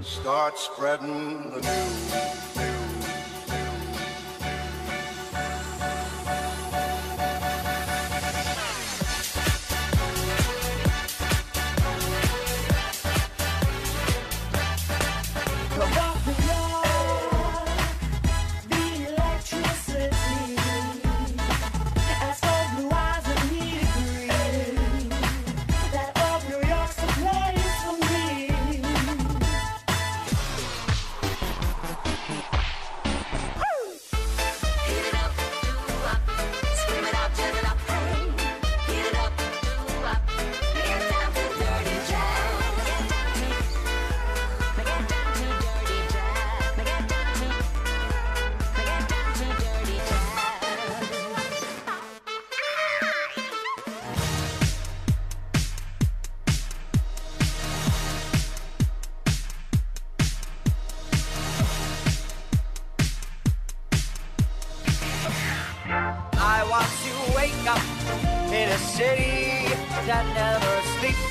Start spreading the news. In a city that never sleeps,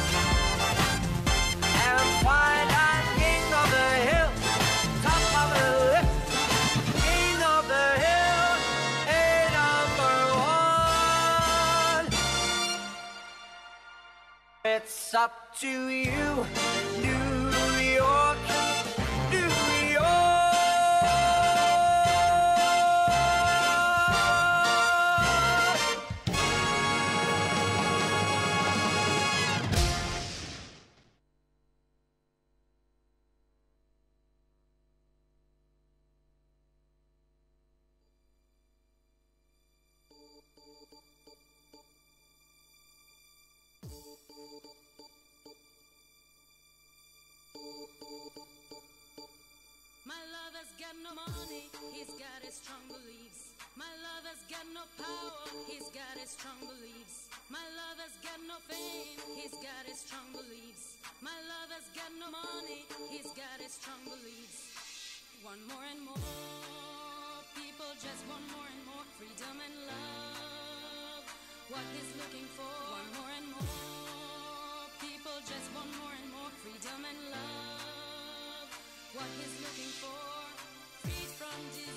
and find I'm king of the hill, top of the list, king of the hill, a number one. It's up to you, New York, New York. My lover's got no money, he's got his strong beliefs. My lover's got no power, he's got his strong beliefs. My lover's got no fame, he's got his strong beliefs. My lover's got no money, he's got his strong beliefs. Want more and more, people just want more and more freedom and love. What he's looking for, want more and more, people just want more and more freedom and love. What he's looking for, freed from disease.